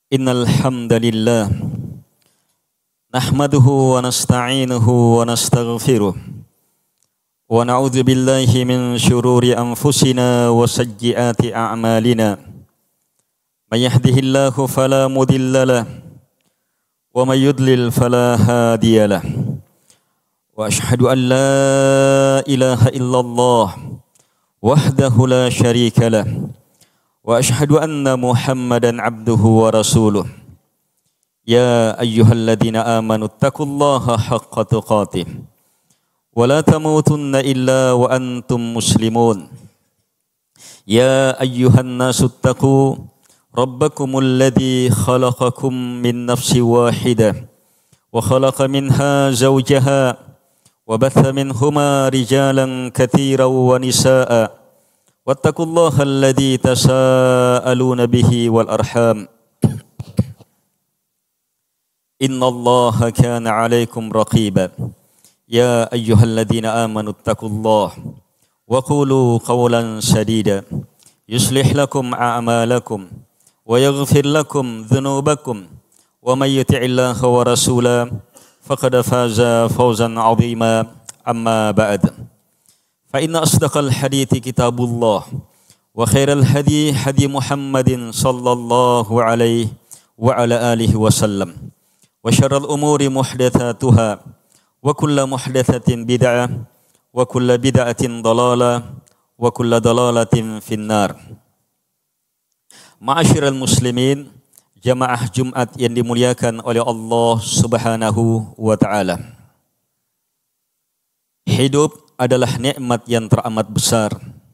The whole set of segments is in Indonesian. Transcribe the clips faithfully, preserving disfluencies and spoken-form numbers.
Innal hamdalillah nahmaduhu wa nasta'inuhu wa nastaghfiruh wa na'udzu billahi min shururi anfusina wa sayyiati a'malina. May yahdihillahu fala mudilla lahu wa may yudlil fala hadiya lahu. Wa ashhadu an la ilaha illallah wahdahu la syarika lahu. Wa ashhadu anna Muhammadan abduhu wa rasuluh. Ya ayyuhalladzina amanu taqullaha haqqa tuqatih wa la tamutunna illa wa antum muslimun. Ya ayyuhan nasu taqu rabbakumul ladzi khalaqakum min nafsin wahidah wa khalaqa minha zawjaha wa batha minhuma rijalan katsiran wa nisaa'a. Wattaqullaha alladzi tasaaluna bihi wal arham. Innallaha kana 'alaikum raqiba. Ya ayyuhalladzina amanu taqullaha wa qulu qawlan sadida yuslih lakum a'malakum wa yaghfir lakum dhunubakum wa may yuti'illaha wa rasulahu faqad faza fawzan 'azima. Amma ba'd. Fa inna asdaqal hadithi kitabullah wa khairal hadi hadi Muhammadin sallallahu alaihi wa ala alihi wasallam wa syarrul umuri muhdatsatuha wa kullu muhdatsatin bid'ah wa kullu bid'atin dhalalah wa kullu dhalalatin finnar. Ma'asyiral muslimin, jamaah Jumat yang dimuliakan oleh Allah Subhanahu wa taala. Hidup adalah nikmat yang teramat besar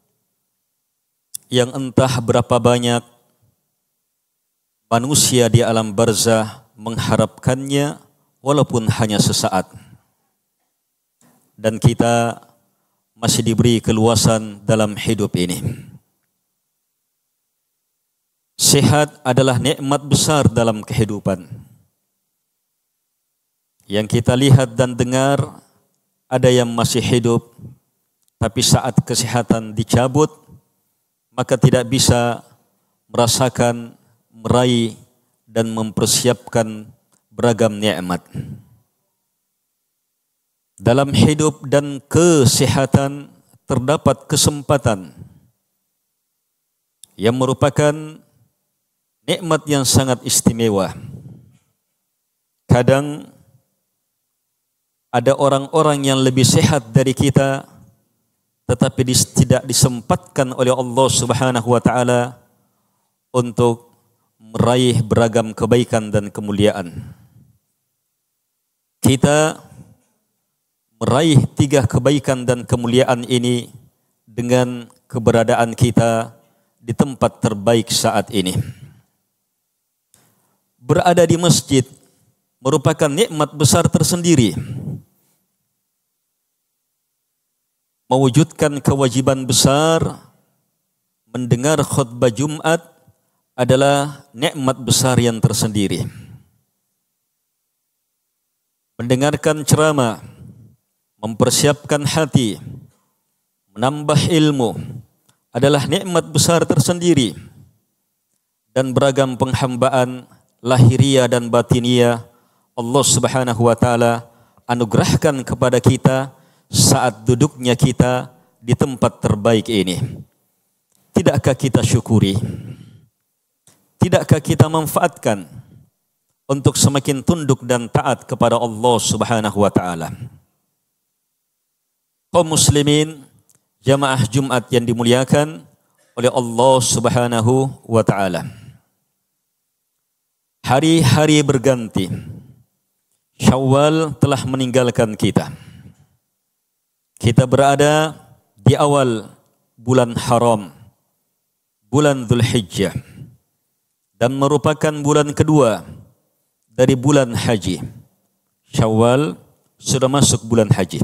yang entah berapa banyak manusia di alam barzah mengharapkannya walaupun hanya sesaat. Dan kita masih diberi keluasan dalam hidup ini. Sehat adalah nikmat besar dalam kehidupan. Yang kita lihat dan dengar, ada yang masih hidup, tapi saat kesehatan dicabut, maka tidak bisa merasakan, meraih, dan mempersiapkan beragam nikmat. Dalam hidup dan kesehatan terdapat kesempatan yang merupakan nikmat yang sangat istimewa. Kadang ada orang-orang yang lebih sehat dari kita, tetapi tidak disempatkan oleh Allah Subhanahu wa taala untuk meraih beragam kebaikan dan kemuliaan. Kita meraih tiga kebaikan dan kemuliaan ini dengan keberadaan kita di tempat terbaik saat ini. Berada di masjid merupakan nikmat besar tersendiri. Mewujudkan kewajiban besar mendengar khutbah Jumat adalah nikmat besar yang tersendiri. Mendengarkan ceramah, mempersiapkan hati, menambah ilmu adalah nikmat besar tersendiri. Dan beragam penghambaan lahiriah dan batiniah Allah Subhanahu wa taala anugerahkan kepada kita saat duduknya kita di tempat terbaik ini. Tidakkah kita syukuri? Tidakkah kita manfaatkan untuk semakin tunduk dan taat kepada Allah Subhanahu wa taala? Kaum muslimin, jamaah Jumat yang dimuliakan oleh Allah Subhanahu wa taala. Hari-hari berganti. Syawal telah meninggalkan kita. Kita berada di awal bulan haram, bulan Dzulhijjah, dan merupakan bulan kedua dari bulan haji. Syawal sudah masuk bulan haji.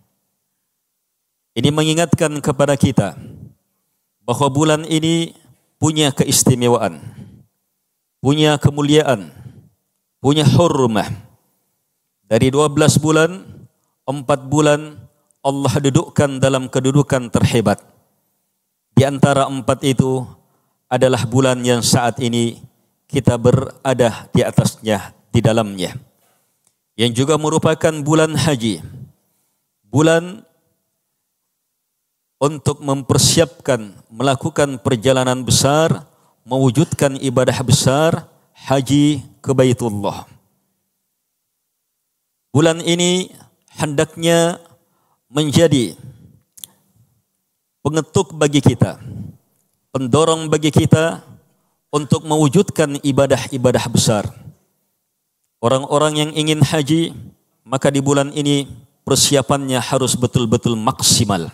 Ini mengingatkan kepada kita bahwa bulan ini punya keistimewaan, punya kemuliaan, punya hurmah. Dari dua belas bulan, empat bulan Allah dudukkan dalam kedudukan terhebat. Di antara empat itu adalah bulan yang saat ini kita berada di atasnya, di dalamnya. Yang juga merupakan bulan haji, bulan untuk mempersiapkan, melakukan perjalanan besar, mewujudkan ibadah besar, haji ke Baitullah. Bulan ini hendaknya menjadi pengetuk bagi kita, pendorong bagi kita untuk mewujudkan ibadah-ibadah besar. Orang-orang yang ingin haji, maka di bulan ini persiapannya harus betul-betul maksimal.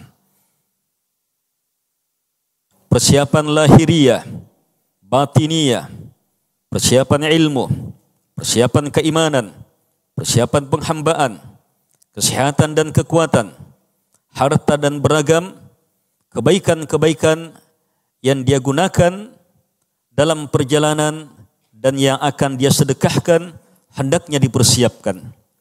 Persiapan lahiriah, batiniyah, persiapan ilmu, persiapan keimanan, persiapan penghambaan, kesehatan dan kekuatan, harta dan beragam kebaikan-kebaikan yang dia gunakan dalam perjalanan dan yang akan dia sedekahkan hendaknya dipersiapkan.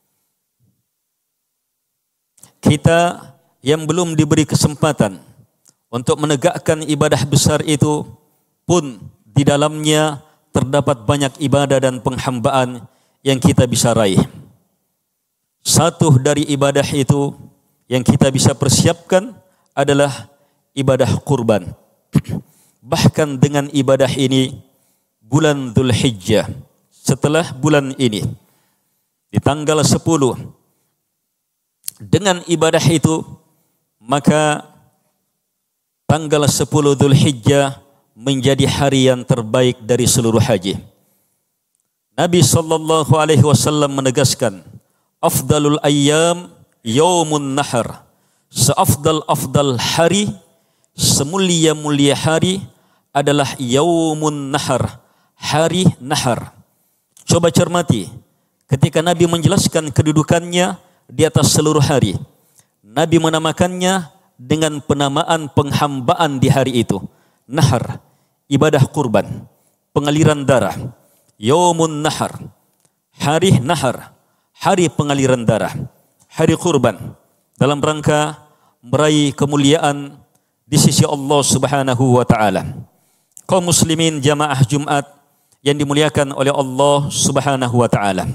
Kita yang belum diberi kesempatan untuk menegakkan ibadah besar itu pun di dalamnya terdapat banyak ibadah dan penghambaan yang kita bisa raih. Satu dari ibadah itu yang kita bisa persiapkan adalah ibadah kurban. Bahkan dengan ibadah ini bulan Dzulhijjah, setelah bulan ini di tanggal sepuluh, dengan ibadah itu maka tanggal sepuluh Dzulhijjah menjadi hari yang terbaik dari seluruh haji. Nabi sallallahu alaihi wasallam menegaskan, afdalul ayyam yaumun nahar. Seafdal-afdal hari, semulia-mulia hari adalah yaumun nahar, hari nahar. Coba cermati, ketika Nabi menjelaskan kedudukannya di atas seluruh hari, Nabi menamakannya dengan penamaan penghambaan di hari itu. Nahar, ibadah kurban, pengaliran darah. Yaumun nahar, hari nahar, hari pengaliran darah, hari kurban, dalam rangka meraih kemuliaan di sisi Allah Subhanahu wa taala. Kaum muslimin jamaah Jumat yang dimuliakan oleh Allah Subhanahu wa taala.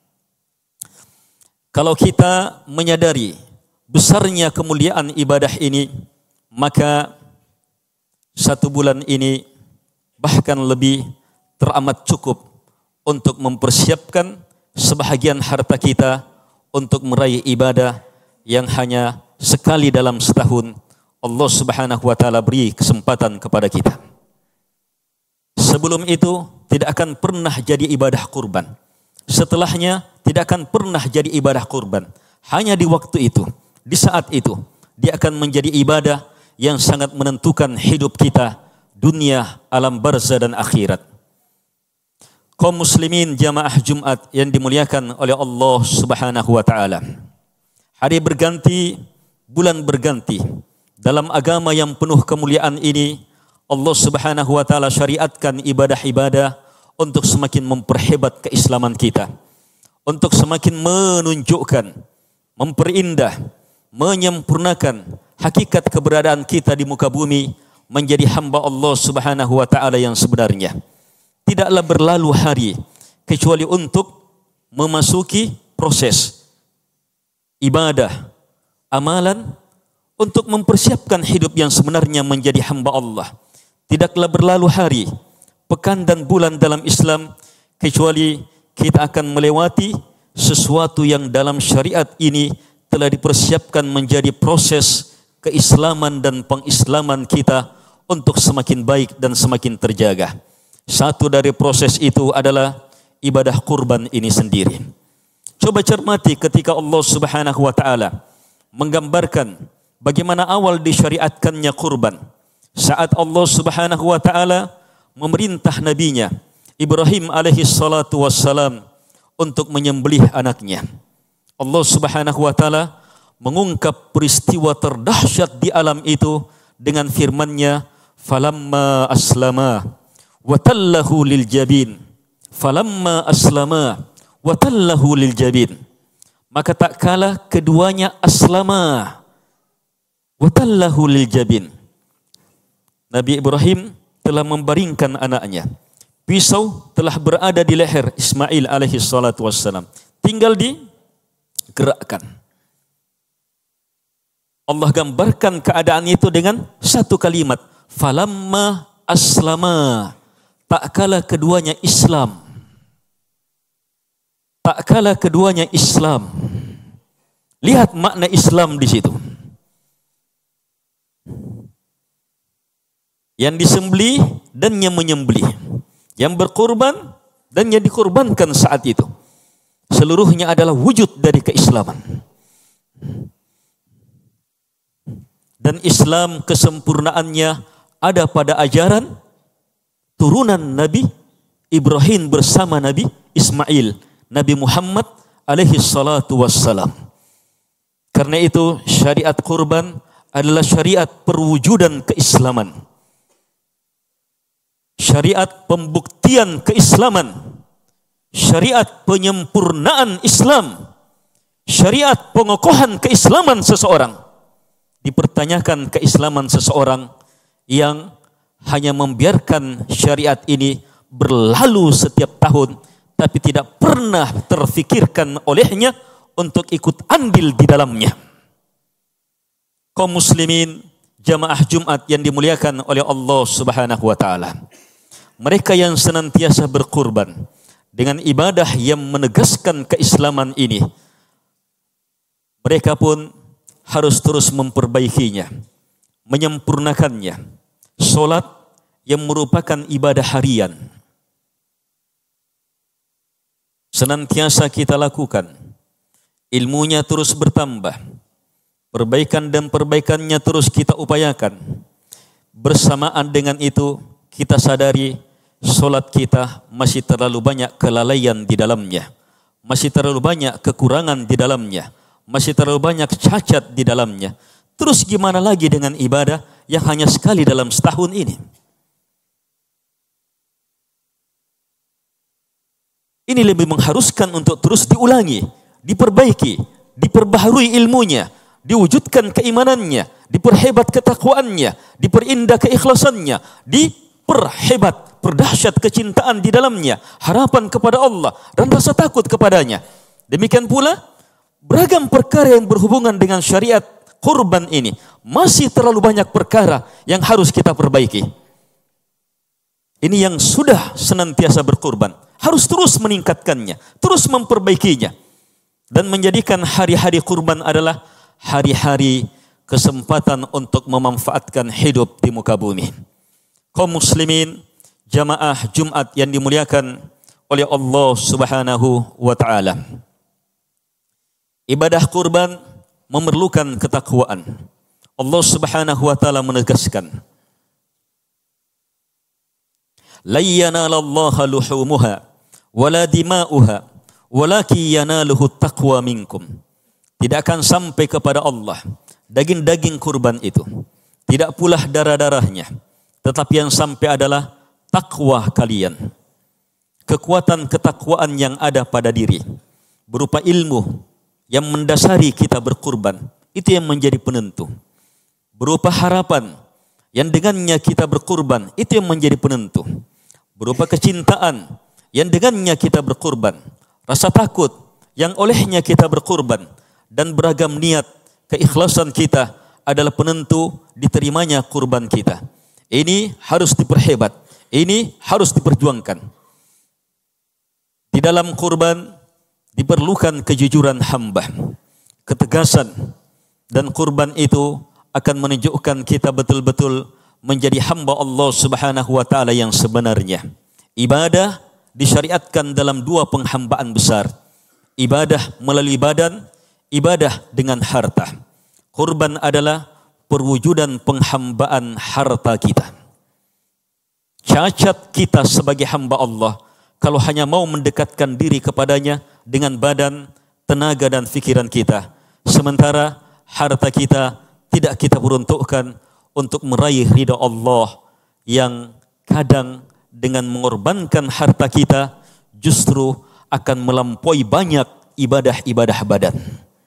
Kalau kita menyadari besarnya kemuliaan ibadah ini, maka satu bulan ini bahkan lebih teramat cukup untuk mempersiapkan sebahagian harta kita untuk meraih ibadah yang hanya sekali dalam setahun Allah Subhanahu wa taala beri kesempatan kepada kita. Sebelum itu tidak akan pernah jadi ibadah kurban. Setelahnya tidak akan pernah jadi ibadah kurban. Hanya di waktu itu, di saat itu, dia akan menjadi ibadah yang sangat menentukan hidup kita, dunia, alam barzah dan akhirat. Kaum muslimin jamaah Jumat yang dimuliakan oleh Allah Subhanahu wa taala. Hari berganti, bulan berganti. Dalam agama yang penuh kemuliaan ini, Allah Subhanahu wa taala syariatkan ibadah-ibadah untuk semakin memperhebat keislaman kita, untuk semakin menunjukkan, memperindah, menyempurnakan hakikat keberadaan kita di muka bumi menjadi hamba Allah Subhanahu wa taala yang sebenarnya. Tidaklah berlalu hari kecuali untuk memasuki proses ibadah, amalan untuk mempersiapkan hidup yang sebenarnya menjadi hamba Allah. Tidaklah berlalu hari, pekan dan bulan dalam Islam kecuali kita akan melewati sesuatu yang dalam syariat ini telah dipersiapkan menjadi proses keislaman dan pengislaman kita untuk semakin baik dan semakin terjaga. Satu dari proses itu adalah ibadah kurban ini sendiri. Coba cermati ketika Allah Subhanahu wa taala menggambarkan bagaimana awal disyariatkannya kurban. Saat Allah Subhanahu wa taala memerintah nabinya Ibrahim alaihi salatu wassalam untuk menyembelih anaknya. Allah Subhanahu wa taala mengungkap peristiwa terdahsyat di alam itu dengan firman-Nya, falamma aslama wa tallahu lil jabin. Falamma aslama wa tallahu lil jabin. Maka tak kala keduanya aslama wa tallahu lil jabin. Nabi Ibrahim telah membaringkan anaknya, Pisau telah berada di leher Ismail alaihi salatu wassalam. Tinggal digerakkan. Allah gambarkan keadaan itu dengan satu kalimat. Falamma aslama. Tak kala keduanya Islam. Tak kala keduanya Islam. Lihat makna Islam di situ. Yang disembelih dan yang menyembelih. Yang berkorban dan yang dikorbankan saat itu. Seluruhnya adalah wujud dari keislaman. Dan Islam kesempurnaannya ada pada ajaran turunan Nabi Ibrahim bersama Nabi Ismail, Nabi Muhammad alaihi salatu wassalam. Karena itu syariat kurban adalah syariat perwujudan keislaman. Syariat pembuktian keislaman. Syariat penyempurnaan Islam. Syariat pengokohan keislaman seseorang. Dipertanyakan keislaman seseorang yang hanya membiarkan syariat ini berlalu setiap tahun, tapi tidak pernah terfikirkan olehnya untuk ikut andil di dalamnya. Kaum muslimin, jamaah Jumat yang dimuliakan oleh Allah Subhanahu wa taala. Mereka yang senantiasa berkurban dengan ibadah yang menegaskan keislaman ini, mereka pun harus terus memperbaikinya, menyempurnakannya. Solat yang merupakan ibadah harian senantiasa kita lakukan. Ilmunya terus bertambah. Perbaikan dan perbaikannya terus kita upayakan. Bersamaan dengan itu, kita sadari solat kita masih terlalu banyak kelalaian di dalamnya. Masih terlalu banyak kekurangan di dalamnya. Masih terlalu banyak cacat di dalamnya. Terus gimana lagi dengan ibadah yang hanya sekali dalam setahun ini? Ini lebih mengharuskan untuk terus diulangi, diperbaiki, diperbaharui ilmunya, diwujudkan keimanannya, diperhebat ketakwaannya, diperindah keikhlasannya, diperhebat, perdahsyat kecintaan di dalamnya, harapan kepada Allah dan rasa takut kepadanya. Demikian pula beragam perkara yang berhubungan dengan syariat kurban ini. Masih terlalu banyak perkara yang harus kita perbaiki. Ini yang sudah senantiasa berkurban, harus terus meningkatkannya, terus memperbaikinya. Dan menjadikan hari-hari kurban adalah hari-hari kesempatan untuk memanfaatkan hidup di muka bumi. Kaum muslimin, jamaah Jumat yang dimuliakan oleh Allah Subhanahu wa taala. Ibadah kurban memerlukan ketakwaan. Allah Subhanahu wa taala menegaskan, "La yanalallaha luhumuha wala dima'uha walakin yanaluhu taqwa minkum." Tidak akan sampai kepada Allah daging-daging kurban itu, tidak pula darah-darahnya, tetapi yang sampai adalah takwa kalian. Kekuatan ketakwaan yang ada pada diri berupa ilmu yang mendasari kita berkurban, itu yang menjadi penentu. Berupa harapan yang dengannya kita berkurban, itu yang menjadi penentu. Berupa kecintaan yang dengannya kita berkurban, rasa takut yang olehnya kita berkurban, dan beragam niat keikhlasan kita adalah penentu diterimanya kurban kita. Ini harus diperhebat, ini harus diperjuangkan. Di dalam kurban diperlukan kejujuran hamba, ketegasan, dan kurban itu akan menunjukkan kita betul-betul menjadi hamba Allah Subhanahu wa taala yang sebenarnya. Ibadah disyariatkan dalam dua penghambaan besar. Ibadah melalui badan, ibadah dengan harta. Kurban adalah perwujudan penghambaan harta kita. Cacat kita sebagai hamba Allah kalau hanya mau mendekatkan diri kepadanya dengan badan, tenaga dan pikiran kita, sementara harta kita tidak kita peruntukkan untuk meraih ridha Allah, yang kadang dengan mengorbankan harta kita justru akan melampaui banyak ibadah-ibadah badan.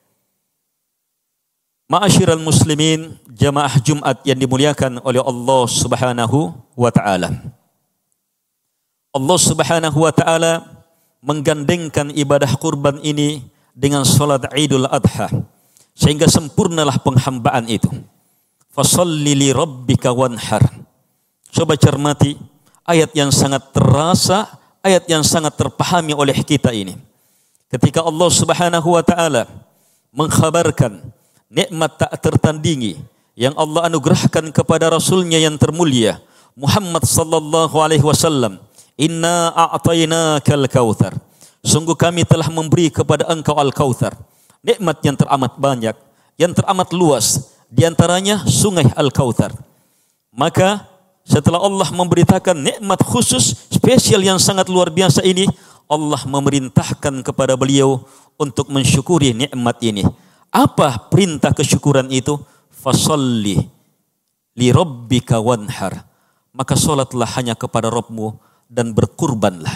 Ma'asyiral muslimin, jamaah Jumat yang dimuliakan oleh Allah Subhanahu wa taala. Allah Subhanahu wa taala menggandengkan ibadah kurban ini dengan salat Idul Adha sehingga sempurnalah penghambaan itu. Fasholli li rabbika wanhar. Coba cermati ayat yang sangat terasa, ayat yang sangat terpahami oleh kita ini. Ketika Allah Subhanahu wa taala mengkhabarkan nikmat tak tertandingi yang Allah anugerahkan kepada Rasulnya yang termulia Muhammad sallallahu alaihi wasallam, inna a'tainakal kautsar, sungguh kami telah memberi kepada engkau al-kautsar, nikmat yang teramat banyak, yang teramat luas, di antaranya sungai al-kautsar. Maka setelah Allah memberitakan nikmat khusus spesial yang sangat luar biasa ini, Allah memerintahkan kepada beliau untuk mensyukuri nikmat ini. Apa perintah kesyukuran itu? Fasholli li rabbika wanhar, maka solatlah hanya kepada Rabbmu dan berkurbanlah.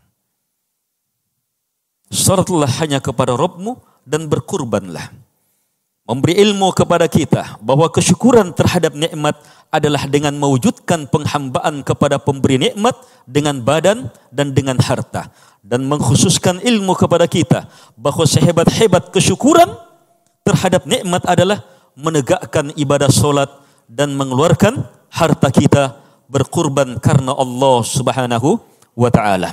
Solatlah hanya kepada Rabbmu dan berkurbanlah. Memberi ilmu kepada kita bahwa kesyukuran terhadap nikmat adalah dengan mewujudkan penghambaan kepada pemberi nikmat dengan badan dan dengan harta, dan mengkhususkan ilmu kepada kita bahwa sehebat-hebat kesyukuran terhadap nikmat adalah menegakkan ibadah solat dan mengeluarkan harta kita berkurban karena Allah Subhanahu wa taala.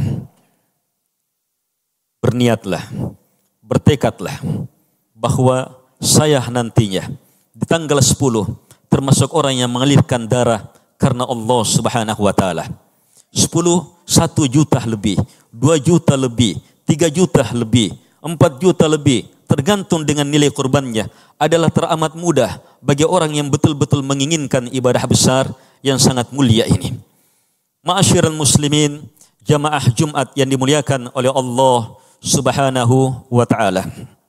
Berniatlah, bertekadlah bahwa saya nantinya di tanggal sepuluh termasuk orang yang mengalirkan darah karena Allah Subhanahu wa taala. sepuluh, satu juta lebih, dua juta lebih, tiga juta lebih, empat juta lebih, tergantung dengan nilai kurbannya, adalah teramat mudah bagi orang yang betul-betul menginginkan ibadah besar yang sangat mulia ini. Ma'asyiral muslimin, jamaah Jumat yang dimuliakan oleh Allah Subhanahu wa taala.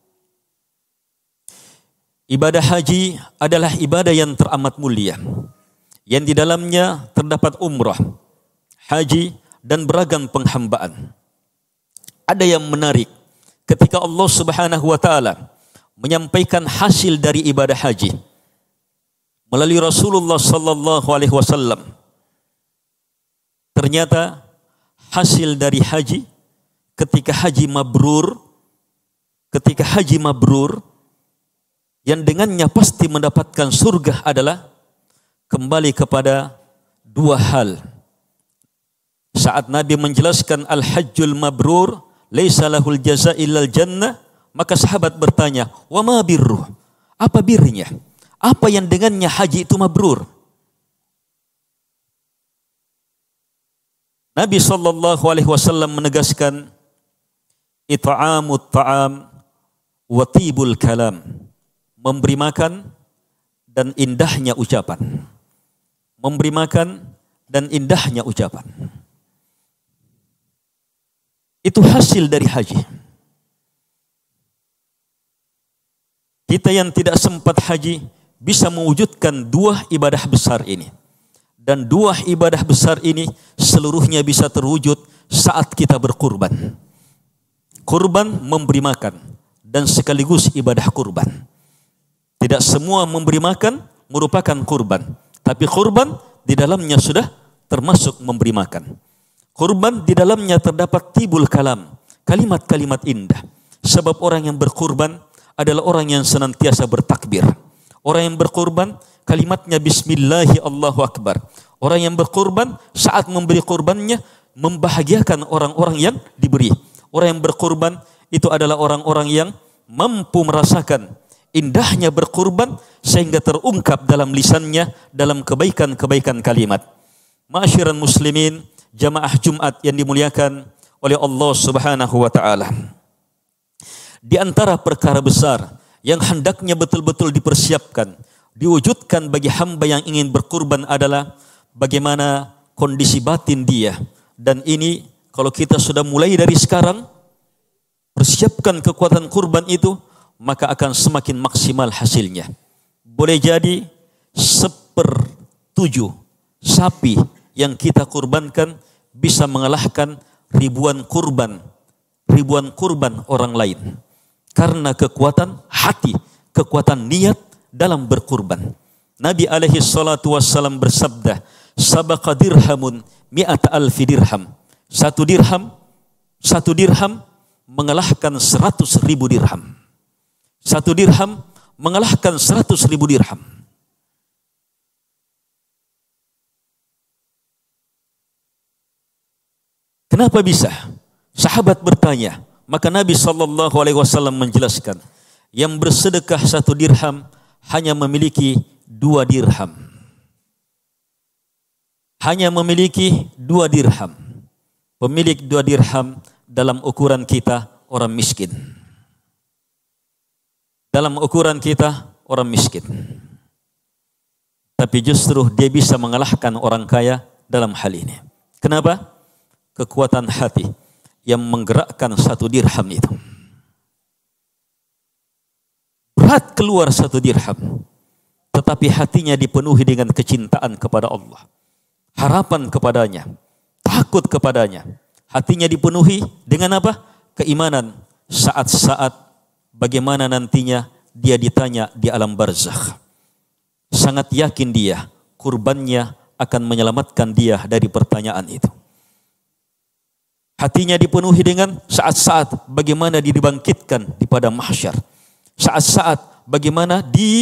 Ibadah haji adalah ibadah yang teramat mulia, yang di dalamnya terdapat umrah, haji, dan beragam penghambaan. Ada yang menarik ketika Allah Subhanahu wa taala menyampaikan hasil dari ibadah haji melalui Rasulullah sallallahu alaihi wasallam. Ternyata hasil dari haji, ketika haji mabrur, ketika haji mabrur yang dengannya pasti mendapatkan surga adalah kembali kepada dua hal. Saat Nabi menjelaskan al-hajjul mabrur laisa lahul jaza illal jannah, maka sahabat bertanya, wa ma birruh? Apa birnya? Apa yang dengannya haji itu mabrur? Nabi sallallahu alaihi wasallam menegaskan, it'amut ta'am wa tibul kalam, memberi makan dan indahnya ucapan. Memberi makan dan indahnya ucapan. Itu hasil dari haji. Kita yang tidak sempat haji bisa mewujudkan dua ibadah besar ini. Dan dua ibadah besar ini seluruhnya bisa terwujud saat kita berkurban. Kurban memberi makan dan sekaligus ibadah kurban. Tidak semua memberi makan merupakan kurban, tapi kurban di dalamnya sudah termasuk memberi makan. Kurban di dalamnya terdapat tibul kalam, kalimat-kalimat indah. Sebab orang yang berkurban adalah orang yang senantiasa bertakbir. Orang yang berkurban kalimatnya bismillahi Allahu akbar. Orang yang berkurban saat memberi kurbannya membahagiakan orang-orang yang diberi. Orang yang berkurban itu adalah orang-orang yang mampu merasakan indahnya berkurban sehingga terungkap dalam lisannya dalam kebaikan-kebaikan kalimat. Ma'asyiral muslimin, jamaah Jumat yang dimuliakan oleh Allah Subhanahu wa taala. Di antara perkara besar yang hendaknya betul-betul dipersiapkan, diwujudkan bagi hamba yang ingin berkurban adalah bagaimana kondisi batin dia. Dan ini kalau kita sudah mulai dari sekarang persiapkan kekuatan kurban itu, maka akan semakin maksimal hasilnya. Boleh jadi sepertujuh sapi yang kita kurbankan bisa mengalahkan ribuan kurban, ribuan kurban orang lain. Karena kekuatan hati, kekuatan niat dalam berkurban. Nabi alaihi salatu wassalam bersabda, sabaqa dirhamun mi'ata alfi dirham Satu dirham, satu dirham mengalahkan seratus ribu dirham. Satu dirham mengalahkan seratus ribu dirham. Kenapa bisa? Sahabat bertanya, maka Nabi shallallahu alaihi wasallam menjelaskan, yang bersedekah satu dirham hanya memiliki dua dirham. Hanya memiliki dua dirham. Pemilik dua dirham dalam ukuran kita orang miskin. Dalam ukuran kita orang miskin. Tapi justru dia bisa mengalahkan orang kaya dalam hal ini. Kenapa? Kekuatan hati yang menggerakkan satu dirham itu. Berat keluar satu dirham, tetapi hatinya dipenuhi dengan kecintaan kepada Allah, harapan kepadanya, takut kepadanya. Hatinya dipenuhi dengan apa? Keimanan. Saat-saat bagaimana nantinya dia ditanya di alam barzakh. Sangat yakin dia, kurbannya akan menyelamatkan dia dari pertanyaan itu. Hatinya dipenuhi dengan saat-saat bagaimana dia dibangkitkan di padang mahsyar. Saat-saat bagaimana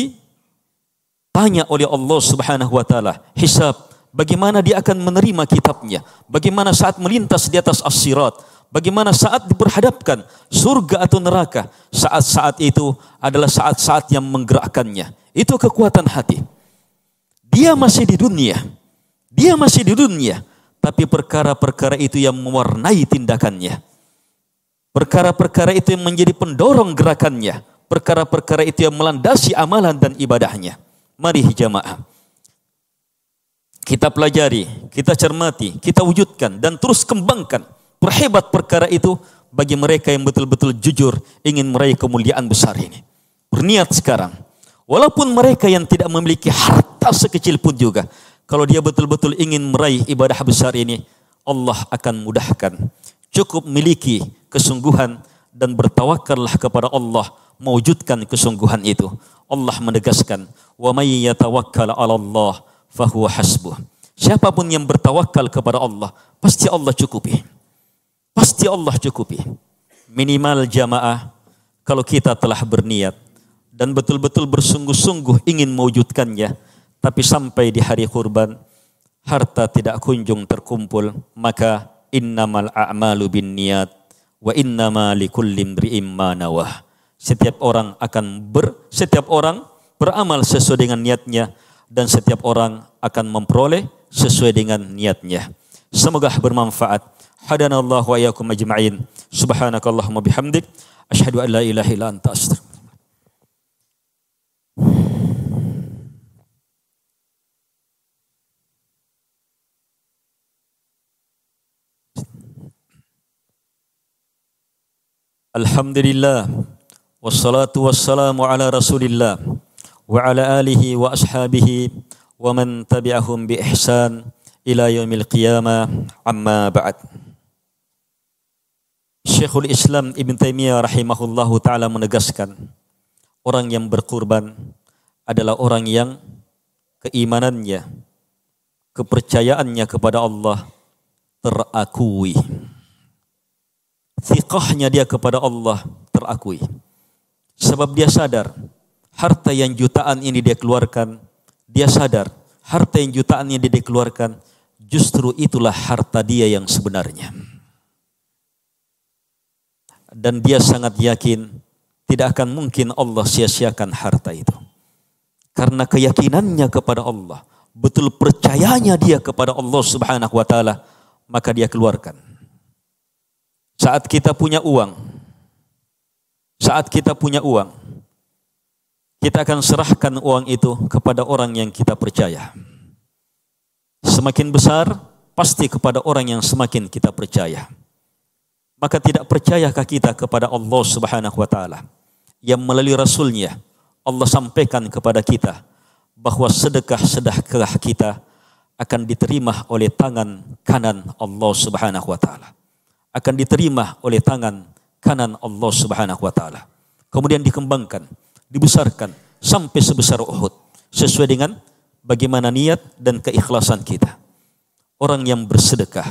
ditanya oleh Allah Subhanahu wa taala, hisab, bagaimana dia akan menerima kitabnya, bagaimana saat melintas di atas as-sirat, bagaimana saat diperhadapkan surga atau neraka. Saat-saat itu adalah saat-saat yang menggerakkannya. Itu kekuatan hati. Dia masih di dunia. Dia masih di dunia. Tapi perkara-perkara itu yang mewarnai tindakannya. Perkara-perkara itu yang menjadi pendorong gerakannya. Perkara-perkara itu yang melandasi amalan dan ibadahnya. Mari jamaah, kita pelajari, kita cermati, kita wujudkan dan terus kembangkan perhebat perkara itu bagi mereka yang betul-betul jujur ingin meraih kemuliaan besar ini. Berniat sekarang, walaupun mereka yang tidak memiliki harta sekecil pun juga, kalau dia betul-betul ingin meraih ibadah besar ini, Allah akan mudahkan. Cukup miliki kesungguhan dan bertawakallah kepada Allah mewujudkan kesungguhan itu. Allah menegaskan, wa may yatawakkal 'ala Allah fahuwa hasbuh. Siapapun yang bertawakal kepada Allah, pasti Allah cukupi. Pasti Allah cukupi. Minimal jamaah, kalau kita telah berniat dan betul-betul bersungguh-sungguh ingin mewujudkannya, tapi sampai di hari kurban harta tidak kunjung terkumpul, maka innamal a'malu binniyat wa innama likulli imri'in ma nawah. Setiap orang akan ber setiap orang beramal sesuai dengan niatnya dan setiap orang akan memperoleh sesuai dengan niatnya. Semoga bermanfaat. Hadanallahu wa iyyakum ajma'in. Subhanakallahumma bihamdik asyhadu an la ilaha illa anta astaghfiruka. Alhamdulillah, wassalatu wassalamu ala rasulillah wa ala alihi wa ashabihi wa man tabi'ahum bi ihsan ila yaumil qiyamah, amma ba'd. Syekhul Islam Ibn Taimiyah rahimahullahu ta'ala menegaskan, orang yang berkurban adalah orang yang keimanannya, kepercayaannya kepada Allah terakui. Thiqahnya dia kepada Allah terakui. Sebab dia sadar harta yang jutaan ini dia keluarkan, dia sadar harta yang jutaan ini dia keluarkan, justru itulah harta dia yang sebenarnya. Dan dia sangat yakin tidak akan mungkin Allah sia-siakan harta itu. Karena keyakinannya kepada Allah, betul percayanya dia kepada Allah Subhanahu wa taala, maka dia keluarkan. Saat kita punya uang, saat kita punya uang, kita akan serahkan uang itu kepada orang yang kita percaya. Semakin besar, pasti kepada orang yang semakin kita percaya. Maka tidak percayakah kita kepada Allah Subhanahu wa taala yang melalui Rasulnya Allah sampaikan kepada kita bahwa sedekah-sedekah kita akan diterima oleh tangan kanan Allah Subhanahu wa taala. Akan diterima oleh tangan kanan Allah Subhanahu wa taala. Kemudian dikembangkan, dibesarkan sampai sebesar Uhud sesuai dengan bagaimana niat dan keikhlasan kita. Orang yang bersedekah,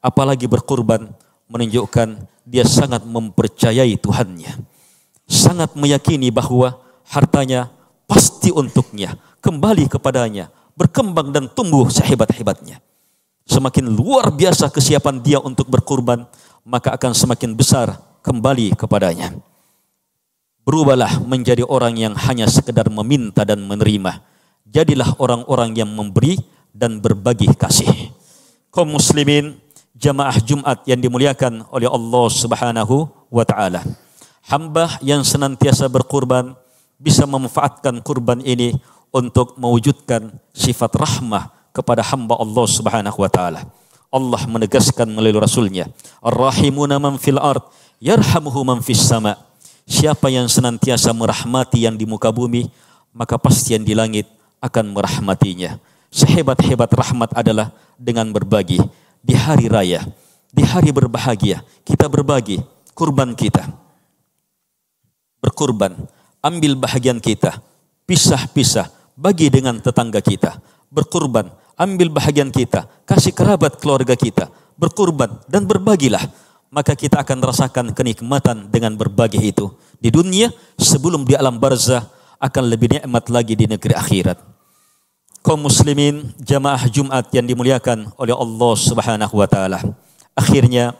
apalagi berkurban, menunjukkan dia sangat mempercayai Tuhannya. Sangat meyakini bahwa hartanya pasti untuknya, kembali kepadanya, berkembang dan tumbuh sehebat-hebatnya. Semakin luar biasa kesiapan dia untuk berkurban, maka akan semakin besar kembali kepadanya. Berubahlah menjadi orang yang hanya sekedar meminta dan menerima. Jadilah orang-orang yang memberi dan berbagi kasih. Kaum muslimin, jamaah Jumat yang dimuliakan oleh Allah Subhanahu wa taala. Hamba yang senantiasa berkurban bisa memanfaatkan kurban ini untuk mewujudkan sifat rahmah kepada hamba Allah Subhanahu wa taala. Allah menegaskan melalui Rasulnya, Ar-Rahimuna man fil ard yarhamuhu man fis sama. Siapa yang senantiasa merahmati yang di muka bumi, maka pasti yang di langit akan merahmatinya. Sehebat-hebat rahmat adalah dengan berbagi. Di hari raya, di hari berbahagia, kita berbagi kurban kita. Berkurban, ambil bahagian kita, pisah-pisah, bagi dengan tetangga kita. Berkurban, ambil bahagian kita, kasih kerabat keluarga kita. Berkurban dan berbagilah. Maka kita akan rasakan kenikmatan dengan berbagi itu. Di dunia, sebelum di alam barzah, akan lebih nikmat lagi di negeri akhirat. Kaum muslimin, jamaah Jumat yang dimuliakan oleh Allah Subhanahu wa taala. Akhirnya,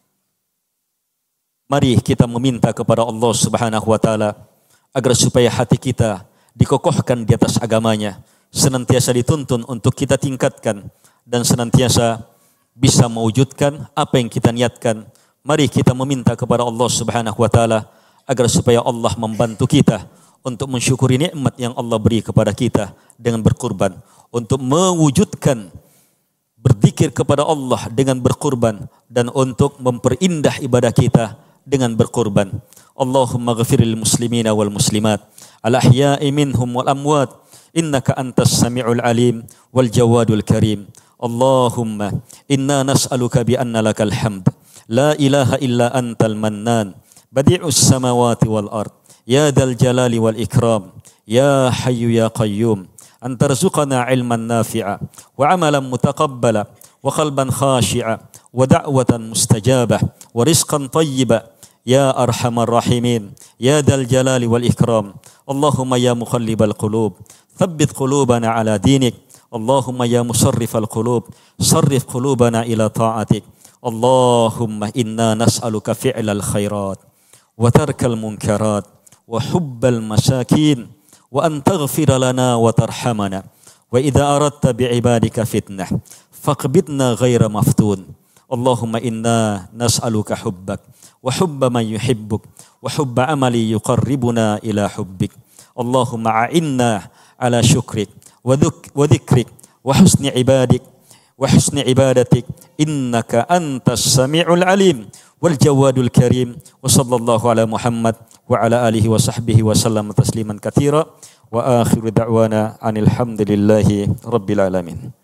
mari kita meminta kepada Allah Subhanahu wa taala agar supaya hati kita dikokohkan di atas agamanya, senantiasa dituntun untuk kita tingkatkan dan senantiasa bisa mewujudkan apa yang kita niatkan. Mari kita meminta kepada Allah Subhanahu wa taala agar supaya Allah membantu kita untuk mensyukuri nikmat yang Allah beri kepada kita dengan berkurban, untuk mewujudkan berzikir kepada Allah dengan berkurban, dan untuk memperindah ibadah kita dengan berkurban. Allahumma ghafiril muslimina wal muslimat al ahya'i minhum wal amwat innaka antas sami'ul alim wal jawadul karim. Allahumma inna nas'aluka bi anna lakal hamd la ilaha illa antal mannan badi'us samawati wal ard ya dzal jalali wal ikram ya hayyu ya qayyum an tarzuqana ilman nafi'a wa amalan mutaqabbala wa qalban khashi'a wa da'watan mustajabah wa rizqan tayyiba ya arhamar rahimin ya dzal jalali wal ikram. Allahumma ya muqallibal qulub thabbit qulubana ala dinik. Allahumma ya musarrifal qulub sarrif qulubana ila ta'atik. Allahumma inna nas'aluka fi'lal khairat wa tarkal munkarat wa hubbal masakin wa an taghfira lana wa tarhamana wa idza aradta bi'ibadika fitnah faqbidna ghaira maftun. Allahumma inna nas'aluka hubbak wa hubba man yuhibbuk wa hubba amali yuqarribuna ila hubbik. Allahumma a'inna ala syukrik wa dhikrik wa husni ibadik wa husni ibadatik innaka antas sami'ul alim wal jawadul karim. Wa sallallahu ala Muhammad wa ala alihi wa sahbihi wa sallam tasliman katsira wa akhiru da'wana anil hamdulillahi rabbil alamin.